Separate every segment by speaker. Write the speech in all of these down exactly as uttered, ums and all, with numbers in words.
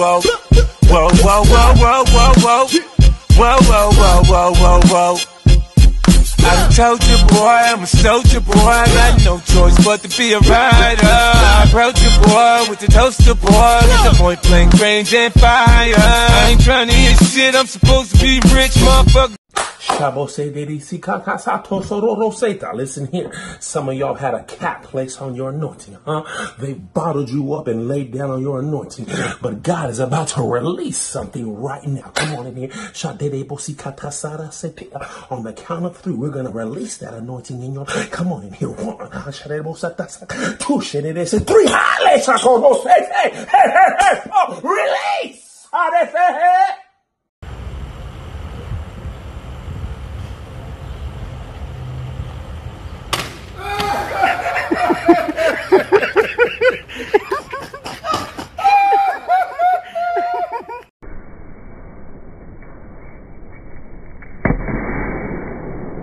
Speaker 1: whoa. Whoa, whoa, whoa, whoa, whoa, whoa. Whoa, whoa, whoa, whoa, whoa, whoa. I done told you, boy, I'm a soldier, boy. I got no choice but to be a rider. I approach you, boy, with the toaster, boy. With the point blank range and fire. I ain't trying to hear shit, I'm supposed to be rich, motherfucker.
Speaker 2: Listen here, some of y'all had a cap placed on your anointing, huh? They bottled you up and laid down on your anointing, but God is about to release something right now. Come on in here. On the count of three, we're going to release that anointing in your life. Come on in here. One, two, three. Release!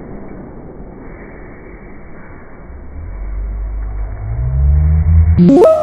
Speaker 3: Woo!